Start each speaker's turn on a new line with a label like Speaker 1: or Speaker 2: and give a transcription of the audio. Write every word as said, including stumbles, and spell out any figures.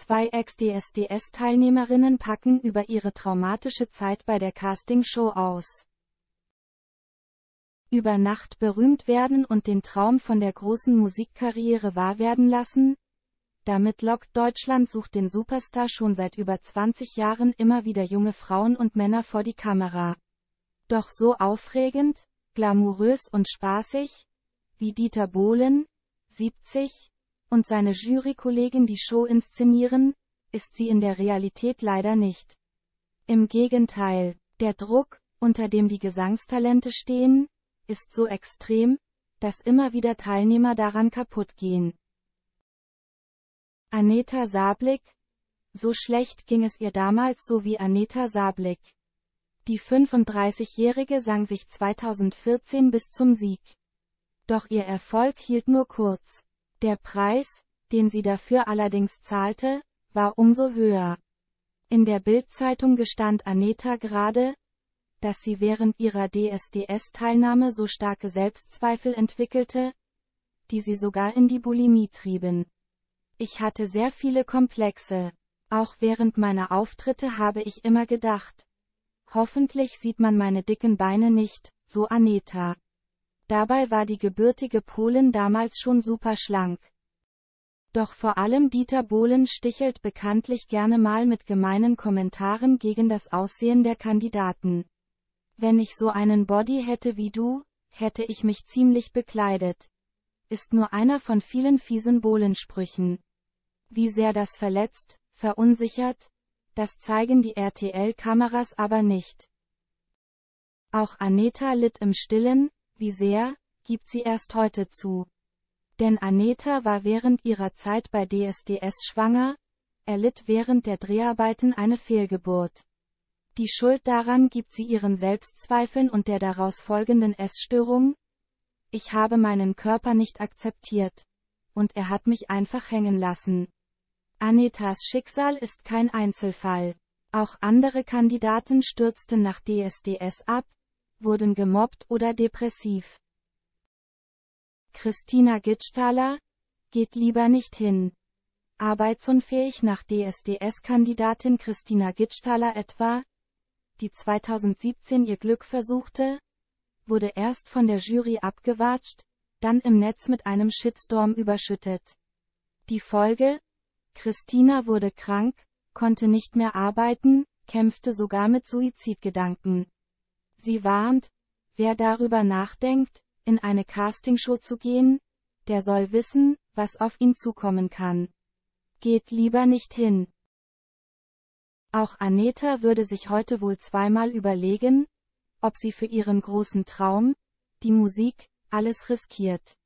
Speaker 1: Zwei Ex-D S D S-Teilnehmerinnen packen über ihre traumatische Zeit bei der Castingshow aus. Über Nacht berühmt werden und den Traum von der großen Musikkarriere wahr werden lassen? Damit lockt Deutschland sucht den Superstar schon seit über zwanzig Jahren immer wieder junge Frauen und Männer vor die Kamera. Doch so aufregend, glamourös und spaßig, wie Dieter Bohlen, siebzig, und seine Jurykollegen die Show inszenieren, ist sie in der Realität leider nicht. Im Gegenteil, der Druck, unter dem die Gesangstalente stehen, ist so extrem, dass immer wieder Teilnehmer daran kaputt gehen. Aneta Sablik? So schlecht ging es ihr damals so wie Aneta Sablik. Die fünfunddreißigjährige sang sich zweitausendvierzehn bis zum Sieg. Doch ihr Erfolg hielt nur kurz. Der Preis, den sie dafür allerdings zahlte, war umso höher. In der Bild-Zeitung gestand Aneta gerade, dass sie während ihrer D S D S-Teilnahme so starke Selbstzweifel entwickelte, die sie sogar in die Bulimie trieben. Ich hatte sehr viele Komplexe. Auch während meiner Auftritte habe ich immer gedacht, hoffentlich sieht man meine dicken Beine nicht, so Aneta. Dabei war die gebürtige Polin damals schon super schlank. Doch vor allem Dieter Bohlen stichelt bekanntlich gerne mal mit gemeinen Kommentaren gegen das Aussehen der Kandidaten. Wenn ich so einen Body hätte wie du, hätte ich mich ziemlich bekleidet. Ist nur einer von vielen fiesen Bohlen-Sprüchen. Wie sehr das verletzt, verunsichert, das zeigen die R T L-Kameras aber nicht. Auch Aneta litt im Stillen, wie sehr, gibt sie erst heute zu. Denn Aneta war während ihrer Zeit bei D S D S schwanger, erlitt während der Dreharbeiten eine Fehlgeburt. Die Schuld daran gibt sie ihren Selbstzweifeln und der daraus folgenden Essstörung. Ich habe meinen Körper nicht akzeptiert. Und er hat mich einfach hängen lassen. Anetas Schicksal ist kein Einzelfall. Auch andere Kandidaten stürzten nach D S D S ab, wurden gemobbt oder depressiv. Christina Gitschtaler? Geht lieber nicht hin. Arbeitsunfähig nach D S D S-Kandidatin Christina Gitschtaler etwa, die zweitausendsiebzehn ihr Glück versuchte, wurde erst von der Jury abgewatscht, dann im Netz mit einem Shitstorm überschüttet. Die Folge? Christina wurde krank, konnte nicht mehr arbeiten, kämpfte sogar mit Suizidgedanken. Sie warnt, wer darüber nachdenkt, in eine Castingshow zu gehen, der soll wissen, was auf ihn zukommen kann. Geht lieber nicht hin. Auch Aneta würde sich heute wohl zweimal überlegen, ob sie für ihren großen Traum, die Musik, alles riskiert.